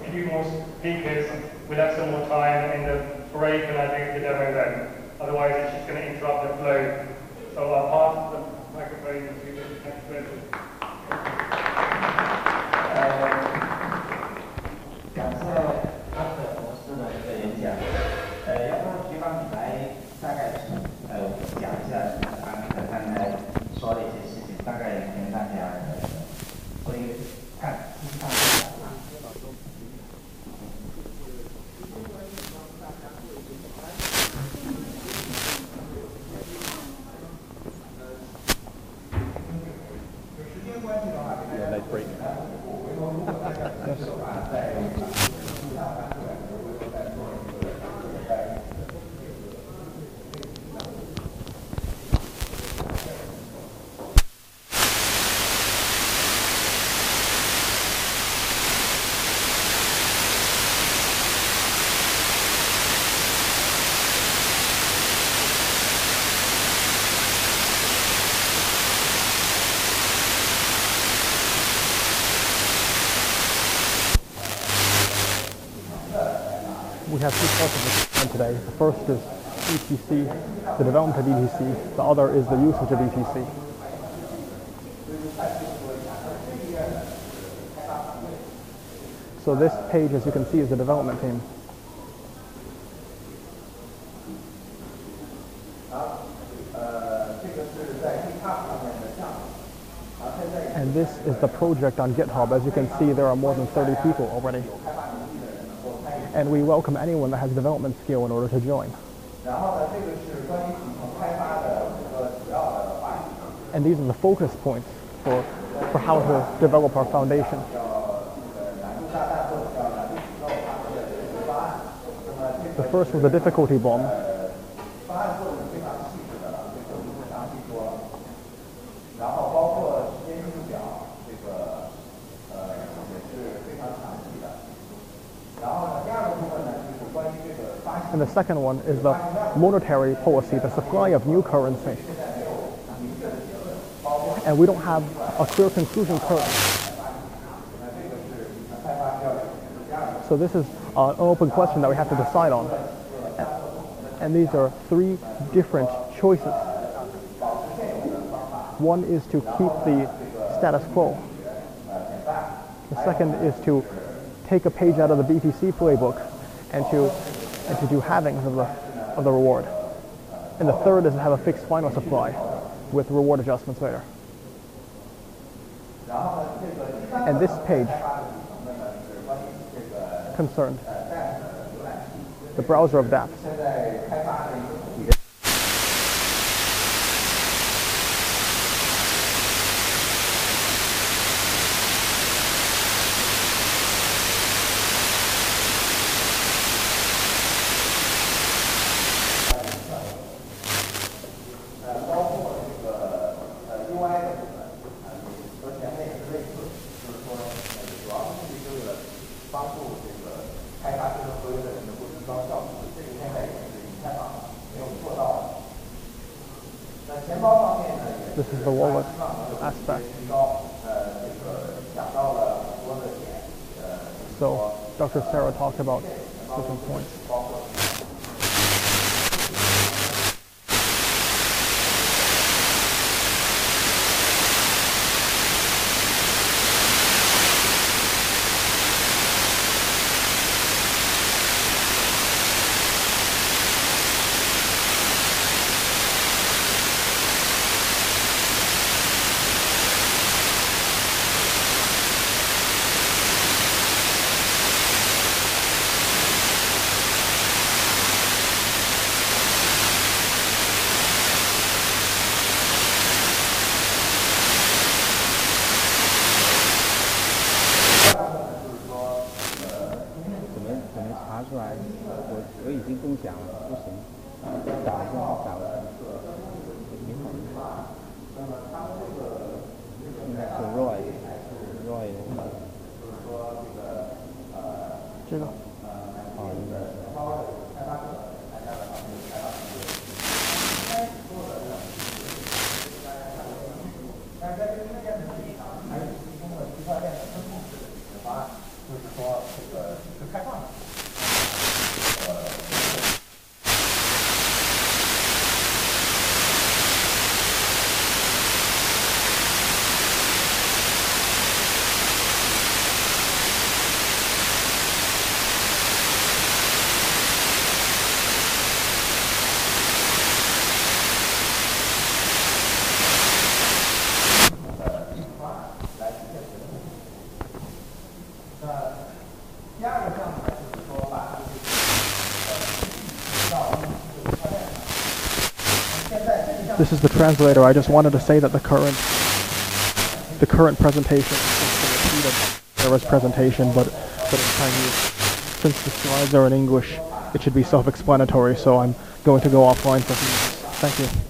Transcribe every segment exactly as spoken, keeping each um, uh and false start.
a few more speakers, we'll have some more time in the break and I do the demo then. Otherwise it's just going to interrupt the flow. So I'll pass the microphone to the next person. 感谢阿特博士的这个演讲。呃，要不局长你来大概呃讲一下阿特刚才说的一些事情，大概跟大家呃做一个看看一下。有时间关系的话，给大家 break。 We have two parts of the plan today. The first is E P C, the development of E P C. The other is the usage of E P C. So this page, as you can see, is the development team. And this is the project on GitHub. As you can see, there are more than thirty people already. And we welcome anyone that has development skill in order to join. And these are the focus points for, for how to develop our foundation. The first was the difficulty bomb. And the second one is the monetary policy, the supply of new currency. And we don't have a clear conclusion currently. So this is uh, an open question that we have to decide on. And these are three different choices. One is to keep the status quo. The second is to take a page out of the B T C playbook and to and to do halvings of the of the reward. And the third is to have a fixed final supply with reward adjustments later. And this page concerned the browser of dApps. This is the wallet aspect. So Doctor Sarah talked about different points. Roy，Roy， 这个。 就是说这个是开放的。 This is the translator. I just wanted to say that the current the current presentation is a repeat of Sarah's presentation, but but in Chinese. Since the slides are in English, it should be self-explanatory. So I'm going to go offline for a few minutes. Thank you.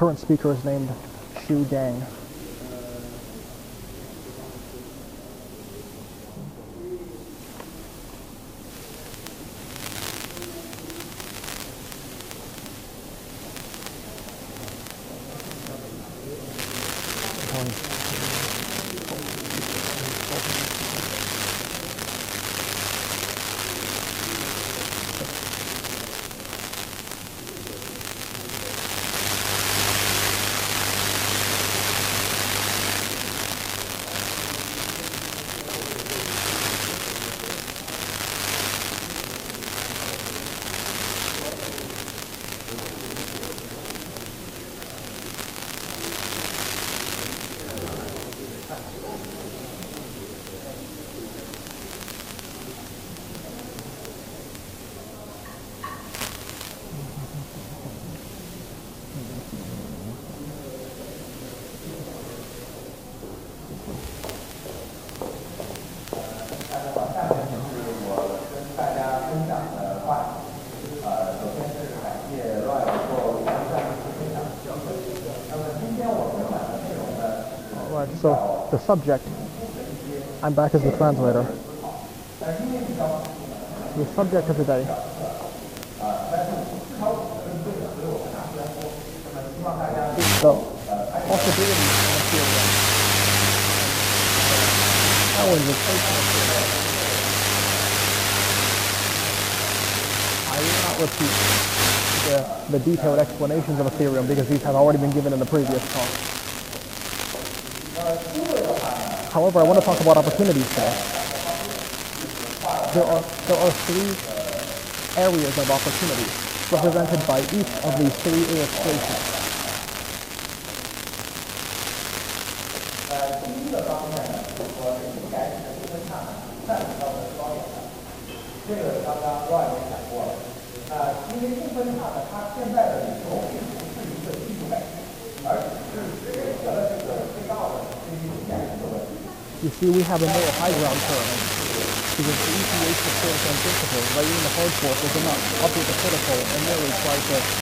current speaker is named Xu Gang. Alright, so the subject, I'm back as the translator. The subject of the day. The possibility of material. How is it? I will not repeat the, the detailed explanations of Ethereum because these have already been given in the previous talk. However, I want to talk about opportunities today. There are, there are three areas of opportunity represented by each of these three illustrations. You see, we have a more high ground currently, because the E T H of course on principle, writing the hard fork is enough, update the protocol, and merely try to